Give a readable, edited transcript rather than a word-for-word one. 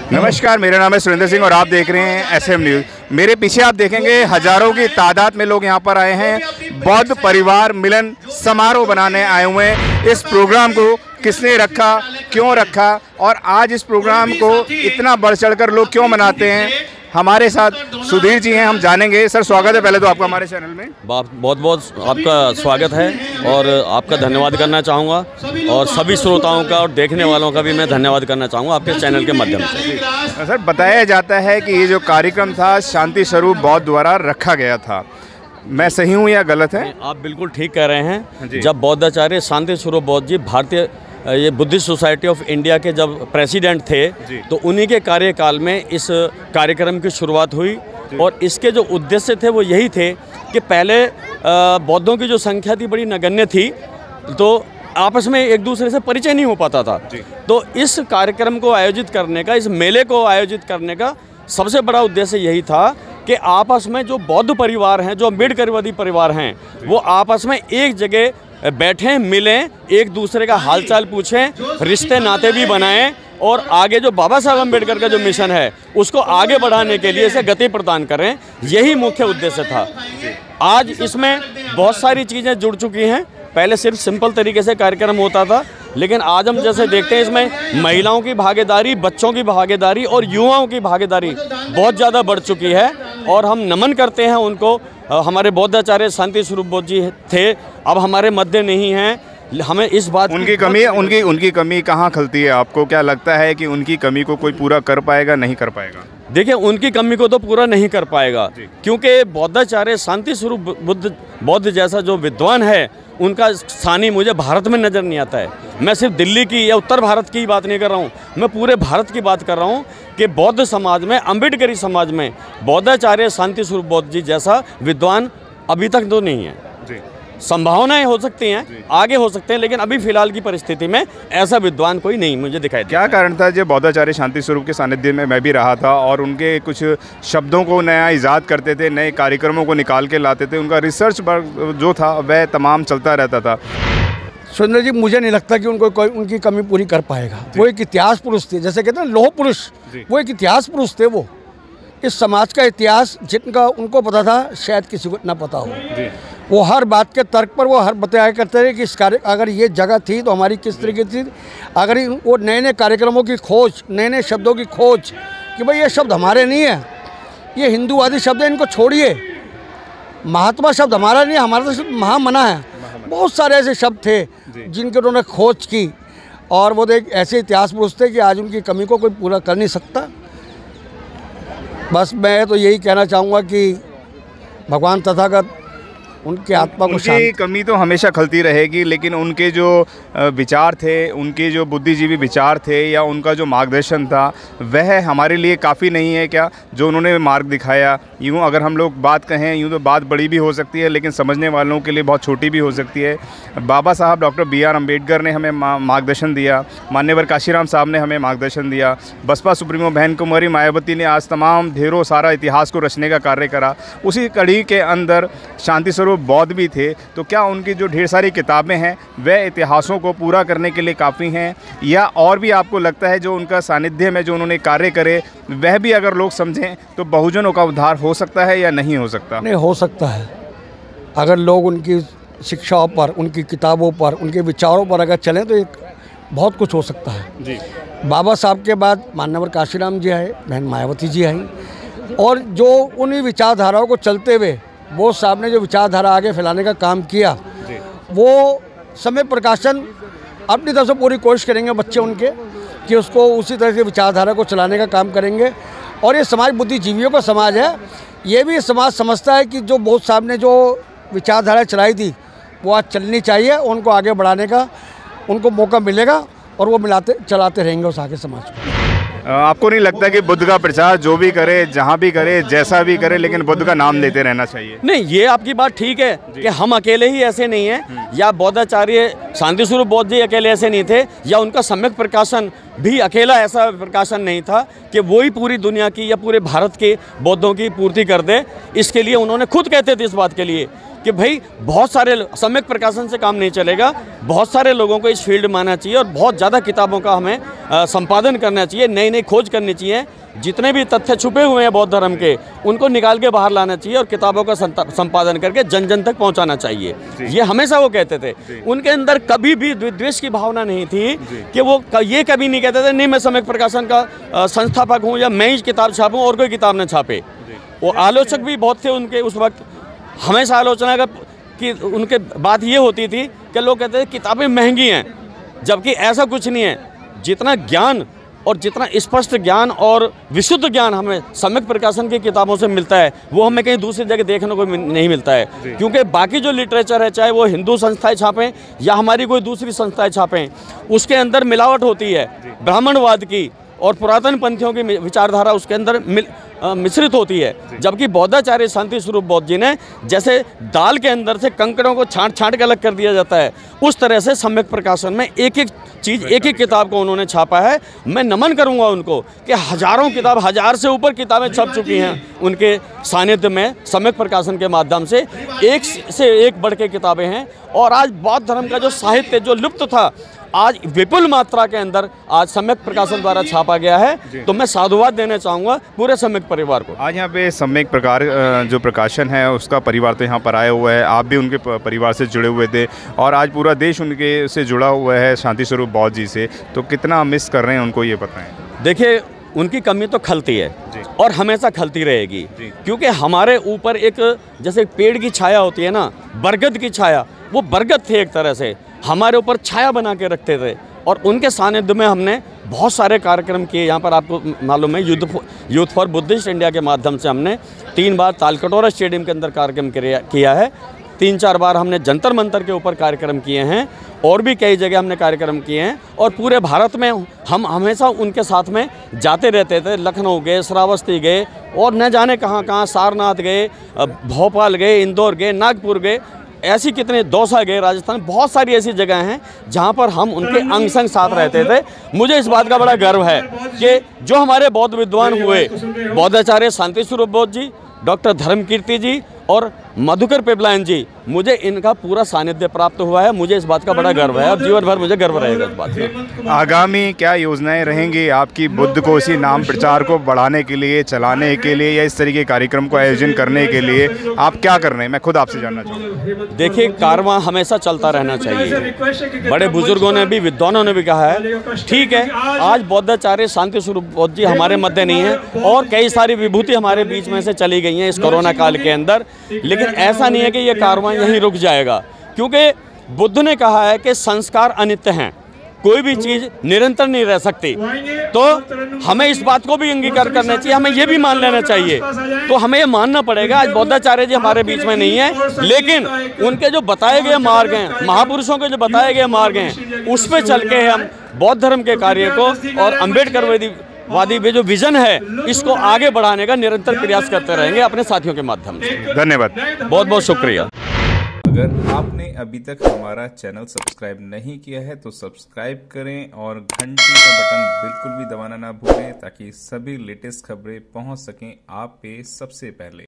नमस्कार, मेरा नाम है सुरेंद्र सिंह और आप देख रहे हैं एसएम न्यूज़। मेरे पीछे आप देखेंगे हजारों की तादाद में लोग यहाँ पर आए हैं। बौद्ध परिवार मिलन समारोह बनाने आए हुए हैं। इस प्रोग्राम को किसने रखा, क्यों रखा और आज इस प्रोग्राम को इतना बढ़ चढ़कर लोग क्यों मनाते हैं, हमारे साथ सुधीर जी हैं, हम जानेंगे। सर स्वागत है पहले तो आपका हमारे चैनल में। बहुत बहुत आपका स्वागत है और आपका धन्यवाद करना चाहूँगा और सभी श्रोताओं का और देखने वालों का भी मैं धन्यवाद करना चाहूँगा आपके चैनल के माध्यम से। सर बताया जाता है कि ये जो कार्यक्रम था शांति स्वरूप बौद्ध द्वारा रखा गया था, मैं सही हूँ या गलत है? आप बिल्कुल ठीक कह रहे हैं। जब बौद्धाचार्य शांति स्वरूप बौद्ध जी भारतीय ये बुद्धिस्ट सोसाइटी ऑफ इंडिया के जब प्रेसिडेंट थे तो उन्हीं के कार्यकाल में इस कार्यक्रम की शुरुआत हुई और इसके जो उद्देश्य थे वो यही थे कि पहले बौद्धों की जो संख्या थी बड़ी नगण्य थी, तो आपस में एक दूसरे से परिचय नहीं हो पाता था। तो इस कार्यक्रम को आयोजित करने का, इस मेले को आयोजित करने का सबसे बड़ा उद्देश्य यही था कि आपस में जो बौद्ध परिवार हैं, जो अम्बेडकरवादी परिवार हैं, वो आपस में एक जगह बैठें, मिलें, एक दूसरे का हालचाल पूछें, रिश्ते नाते भी बनाएं और आगे जो बाबा साहब अम्बेडकर का जो मिशन है उसको आगे बढ़ाने के लिए इसे गति प्रदान करें, यही मुख्य उद्देश्य था। आज इसमें बहुत सारी चीज़ें जुड़ चुकी हैं। पहले सिर्फ सिंपल तरीके से कार्यक्रम होता था, लेकिन आज हम जैसे देखते हैं इसमें महिलाओं की भागीदारी, बच्चों की भागीदारी और युवाओं की भागीदारी बहुत ज़्यादा बढ़ चुकी है और हम नमन करते हैं उनको। हमारे बौद्धाचार्य शांति स्वरूप बौद्ध जी थे, अब हमारे मध्य नहीं हैं। हमें इस बात उनकी कमी कहाँ खलती है? आपको क्या लगता है कि उनकी कमी को कोई पूरा कर पाएगा, नहीं कर पाएगा? देखिए, उनकी कमी को तो पूरा नहीं कर पाएगा क्योंकि बौद्धाचार्य शांति स्वरूप बौद्ध जैसा जो विद्वान है उनका स्थानीय मुझे भारत में नज़र नहीं आता है। मैं सिर्फ दिल्ली की या उत्तर भारत की बात नहीं कर रहा हूँ, मैं पूरे भारत की बात कर रहा हूँ कि बौद्ध समाज में, अम्बेडकरी समाज में बौद्धाचार्य शांति स्वरूप बौद्ध जी जैसा विद्वान अभी तक तो नहीं है। संभावनाएं हो सकती हैं, आगे हो सकते हैं, लेकिन अभी फिलहाल की परिस्थिति में ऐसा विद्वान कोई नहीं मुझे दिखाई देता। क्या कारण था? जब बौद्धाचार्य शांति स्वरूप के सानिध्य में मैं भी रहा था और उनके कुछ शब्दों को नया इजाद करते थे, नए कार्यक्रमों को निकाल के लाते थे, उनका रिसर्च जो था वह तमाम चलता रहता था। सुरेंद्र जी, मुझे नहीं लगता कि उनको कोई उनकी कमी पूरी कर पाएगा। वो एक इतिहास पुरुष थे, जैसे कहते हैं लौह पुरुष, वो एक इतिहास पुरुष थे। वो इस समाज का इतिहास जिनका उनको पता था शायद किसी को ना पता हो। वो हर बात के तर्क पर वो हर बताया करते थे कि इस कार्य अगर ये जगह थी तो हमारी किस तरीके थी। अगर वो नए नए कार्यक्रमों की खोज, नए नए शब्दों की खोज कि भाई ये शब्द हमारे नहीं है, ये हिंदूवादी शब्द है, इनको छोड़िए, महात्मा शब्द हमारा नहीं है, हमारा तो शब्द महामना है। बहुत सारे ऐसे शब्द थे जिनके उन्होंने खोज की और वो एक ऐसे इतिहास पुरुष थे कि आज उनकी कमी को कोई पूरा कर नहीं सकता। बस मैं तो यही कहना चाहूँगा कि भगवान तथागत उनके आत्मा को उनकी कमी तो हमेशा खलती रहेगी, लेकिन उनके जो विचार थे, उनके जो बुद्धिजीवी विचार थे या उनका जो मार्गदर्शन था वह हमारे लिए काफ़ी नहीं है क्या? जो उन्होंने मार्ग दिखाया, यूँ अगर हम लोग बात कहें यूँ तो बात बड़ी भी हो सकती है लेकिन समझने वालों के लिए बहुत छोटी भी हो सकती है। बाबा साहब डॉक्टर B.R. अम्बेडकर ने हमें मार्गदर्शन दिया, मान्यवर काशीराम साहब ने हमें मार्गदर्शन दिया, बसपा सुप्रीमो बहन कुमारी मायावती ने आज तमाम ढेरों सारा इतिहास को रचने का कार्य करा। उसी कड़ी के अंदर शांति स्वरूप बौद्ध भी थे। तो क्या उनकी जो ढेर सारी किताबें हैं वह इतिहासों को पूरा करने के लिए काफ़ी हैं, या और भी आपको लगता है जो उनका सानिध्य में जो उन्होंने कार्य करे वह भी अगर लोग समझें तो बहुजनों का उद्धार हो सकता है या नहीं हो सकता? नहीं, हो सकता है। अगर लोग उनकी शिक्षाओं पर, उनकी किताबों पर, उनके विचारों पर अगर चलें तो एक बहुत कुछ हो सकता है जी। बाबा साहब के बाद मान्यवर काशीराम जी आए, बहन मायावती जी आई और जो उन्हीं विचारधाराओं को चलते हुए वो साहब ने जो विचारधारा आगे फैलाने का काम किया, वो समय प्रकाशन अपनी तरफ से पूरी कोशिश करेंगे बच्चे उनके कि उसको उसी तरह से विचारधारा को चलाने का काम करेंगे। और ये समाज बुद्धिजीवियों का समाज है, ये भी समाज समझता है कि जो बौद्ध साहब ने जो विचारधारा चलाई थी वो आज चलनी चाहिए, उनको आगे बढ़ाने का उनको मौका मिलेगा और वो चलाते रहेंगे उस आगे समाज को। आपको नहीं लगता कि बुद्ध का प्रचार जो भी करे, जहाँ भी करे, जैसा भी करे, लेकिन बुद्ध का नाम लेते रहना चाहिए? नहीं, ये आपकी बात ठीक है कि हम अकेले ही ऐसे नहीं हैं, या बौद्धाचार्य शांति स्वरूप बौद्ध जी अकेले ऐसे नहीं थे, या उनका सम्यक प्रकाशन भी अकेला ऐसा प्रकाशन नहीं था कि वो ही पूरी दुनिया की या पूरे भारत के बौद्धों की पूर्ति कर दे। इसके लिए उन्होंने खुद कहते थे इस बात के लिए कि भाई बहुत सारे सम्यक प्रकाशन से काम नहीं चलेगा, बहुत सारे लोगों को इस फील्ड में आना चाहिए और बहुत ज़्यादा किताबों का हमें संपादन करना चाहिए, नई नई खोज करनी चाहिए। जितने भी तथ्य छुपे हुए हैं बौद्ध धर्म के, उनको निकाल के बाहर लाना चाहिए और किताबों का संपादन करके जन जन तक पहुंचाना चाहिए। ये हमेशा वो कहते थे। उनके अंदर कभी भी द्वेष की भावना नहीं थी कि वो ये कभी नहीं कहते थे नहीं मैं सम्यक प्रकाशन का संस्थापक हूँ या मैं ही किताब छापूँ और कोई किताब न छापे। वो आलोचक भी बहुत थे उनके उस वक्त, हमेशा आलोचना का कि उनके बात ये होती थी कि लोग कहते थे किताबें महंगी हैं, जबकि ऐसा कुछ नहीं है। जितना ज्ञान और जितना स्पष्ट ज्ञान और विशुद्ध ज्ञान हमें सम्यक प्रकाशन की किताबों से मिलता है, वो हमें कहीं दूसरी जगह देखने को नहीं मिलता है। क्योंकि बाकी जो लिटरेचर है, चाहे वो हिंदू संस्थाएं छापें या हमारी कोई दूसरी संस्थाएं छापें, उसके अंदर मिलावट होती है ब्राह्मणवाद की और पुरातन पंथियों की विचारधारा उसके अंदर मिश्रित होती है। जबकि बौद्धाचार्य शांति स्वरूप बौद्ध जी ने जैसे दाल के अंदर से कंकड़ों को छांट छांट के अलग कर दिया जाता है, उस तरह से सम्यक प्रकाशन में एक एक चीज़, एक एक किताब को उन्होंने छापा है। मैं नमन करूंगा उनको कि हजारों किताब, 1000 से ऊपर किताबें छप चुकी हैं उनके सानिध्य में सम्यक प्रकाशन के माध्यम से, एक से एक बढ़ के किताबें हैं। और आज बौद्ध धर्म का जो साहित्य जो लुप्त था, आज विपुल मात्रा के अंदर आज सम्यक प्रकाशन द्वारा छापा गया है। तो मैं साधुवाद देना चाहूँगा पूरे सम्यक परिवार को। आज यहाँ पे सम्यक प्रकार जो प्रकाशन है उसका परिवार तो यहाँ पर आया हुआ है, आप भी उनके परिवार से जुड़े हुए थे और आज पूरा देश उनके से जुड़ा हुआ है शांति स्वरूप बौद्ध जी से, तो कितना मिस कर रहे हैं उनको ये बताएं। देखिए, उनकी कमी तो खलती है और हमेशा खलती रहेगी, क्योंकि हमारे ऊपर एक जैसे पेड़ की छाया होती है ना, बरगद की छाया, वो बरगद थे एक तरह से, हमारे ऊपर छाया बना के रखते थे। और उनके सानिध्य में हमने बहुत सारे कार्यक्रम किए। यहाँ पर आपको मालूम है यूथ फॉर बुद्धिस्ट इंडिया के माध्यम से हमने 3 बार तालकटोरा स्टेडियम के अंदर कार्यक्रम किया है, 3-4 बार हमने जंतर मंतर के ऊपर कार्यक्रम किए हैं और भी कई जगह हमने कार्यक्रम किए हैं। और पूरे भारत में हम हमेशा उनके साथ में जाते रहते थे। लखनऊ गए, श्रावस्ती गए और न जाने कहाँ कहाँ, सारनाथ गए, भोपाल गए, इंदौर गए, नागपुर गए, ऐसी कितने, दौसा गए, राजस्थान, बहुत सारी ऐसी जगह हैं जहां पर हम उनके अंग संग साथ रहते थे। मुझे इस बात का बड़ा गर्व है कि जो हमारे बौद्ध विद्वान हुए, बौद्धाचार्य शांति स्वरूप बौद्ध जी, डॉक्टर धर्मकीर्ति जी और मधुकर पेपलायन जी, मुझे इनका पूरा सानिध्य प्राप्त हुआ है। मुझे इस बात का बड़ा गर्व है और जीवन भर मुझे गर्व रहेगा इस बात का। आगामी क्या योजनाएं रहेंगी आपकी बुद्ध को इसी नाम प्रचार को बढ़ाने के लिए, चलाने के लिए, या इस तरीके कार्यक्रम को आयोजन करने के लिए आप क्या कर रहे हैं? मैं खुद आपसे जानना चाहूँगा। देखिए, कारवां हमेशा चलता रहना चाहिए। बड़े बुजुर्गों ने भी, विद्वानों ने भी कहा है, ठीक है आज बौद्धाचार्य शांति स्वरूप बौद्ध जी हमारे मध्य नहीं है और कई सारी विभूति हमारे बीच में से चली गई हैं इस कोरोना काल के अंदर, लेकिन ऐसा नहीं है कि ये कारवां यहीं रुक जाएगा। क्योंकि बुद्ध ने कहा है कि संस्कार अनित्य हैं, कोई भी चीज़ निरंतर नहीं रह सकती। तो हमें इस बात को भी अंगीकार करना चाहिए, हमें ये भी मान लेना चाहिए। तो हमें ये मानना पड़ेगा आज बौद्धाचार्य जी हमारे बीच में नहीं है, लेकिन उनके जो बताए गए मार्ग हैं, महापुरुषों के जो बताए गए मार्ग हैं, उस पर चल के हम बौद्ध धर्म के कार्य को और अम्बेडकर वादी में जो विजन है, इसको आगे बढ़ाने का निरंतर प्रयास करते रहेंगे अपने साथियों के माध्यम से। धन्यवाद, बहुत बहुत शुक्रिया। अगर आपने अभी तक हमारा चैनल सब्सक्राइब नहीं किया है तो सब्सक्राइब करें और घंटी का बटन बिल्कुल भी दबाना ना भूलें, ताकि सभी लेटेस्ट खबरें पहुंच सकें आप पे सबसे पहले।